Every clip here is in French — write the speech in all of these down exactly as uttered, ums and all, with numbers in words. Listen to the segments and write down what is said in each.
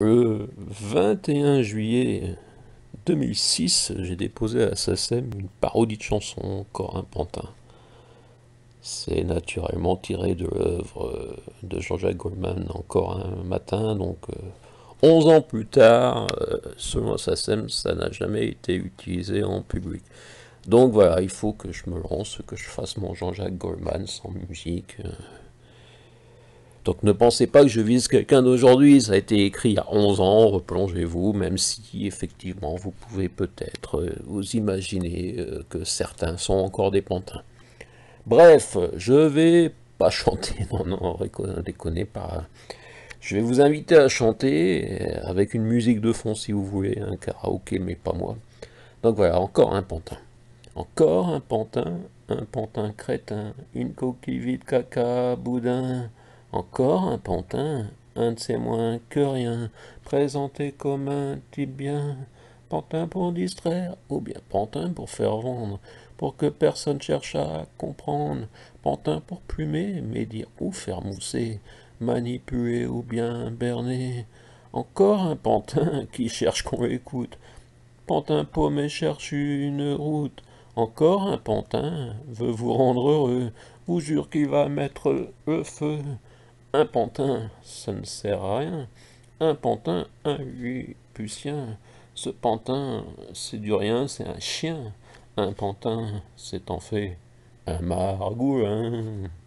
Le vingt et un juillet deux mille six, j'ai déposé à la S A C E M une parodie de chanson, Encore un pantin. C'est naturellement tiré de l'œuvre euh, de Jean-Jacques Goldman, Encore un matin. Donc, euh, onze ans plus tard, euh, selon la S A C E M, ça n'a jamais été utilisé en public. Donc voilà, il faut que je me lance, que je fasse mon Jean-Jacques Goldman sans musique. euh, Donc ne pensez pas que je vise quelqu'un d'aujourd'hui, ça a été écrit il y a onze ans, replongez-vous, même si effectivement vous pouvez peut-être euh, vous imaginer euh, que certains sont encore des pantins. Bref, je vais pas chanter, non, non, déconnez pas. Je vais vous inviter à chanter euh, avec une musique de fond si vous voulez, un karaoké, mais pas moi. Donc voilà, encore un pantin. Encore un pantin, un pantin crétin, une coquille vide caca, boudin. Encore un pantin, un de ces moins que rien, présenté comme un type bien. Pantin pour distraire, ou bien pantin pour faire vendre, pour que personne cherche à comprendre. Pantin pour plumer, médire ou faire mousser, manipuler ou bien berner. Encore un pantin qui cherche qu'on l'écoute. Pantin paumé cherche une route. Encore un pantin veut vous rendre heureux, vous jure qu'il va mettre le feu. Un pantin, ça ne sert à rien. Un pantin, un lilliputien. Ce pantin, c'est du rien, c'est un chien. Un pantin, c'est en fait un margouin.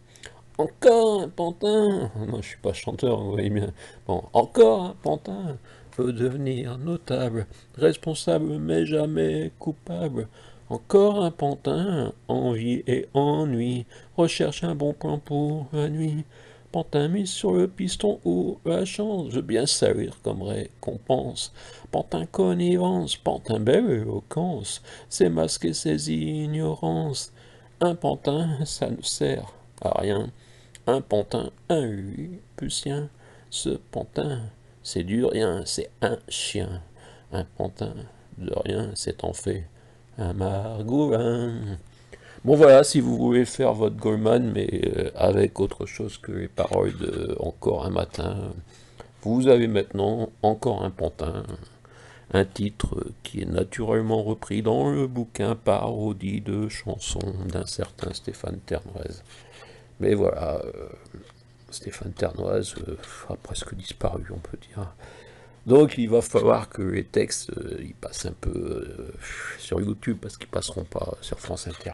Encore un pantin. Non, je suis pas chanteur, vous voyez bien. Bon, encore un pantin peut devenir notable, responsable mais jamais coupable. Encore un pantin, envie et ennui, recherche un bon plan pour la nuit. Pantin mis sur le piston ou la chance, veut bien servir comme récompense. Pantin connivence, pantin belle éloquence, c'est masquer ses ignorances. Un pantin, ça ne sert à rien. Un pantin, un lilliputien. Ce pantin, c'est du rien, c'est un chien. Un pantin de rien, c'est en fait un margouin. Bon voilà, si vous voulez faire votre Goldman, mais euh, avec autre chose que les paroles de Encore un matin, vous avez maintenant Encore un pantin, un titre qui est naturellement repris dans le bouquin parodie de chansons d'un certain Stéphane Ternoise. Mais voilà, euh, Stéphane Ternoise euh, a presque disparu, on peut dire. Donc il va falloir que les textes euh, ils passent un peu euh, sur YouTube parce qu'ils passeront pas sur France Inter.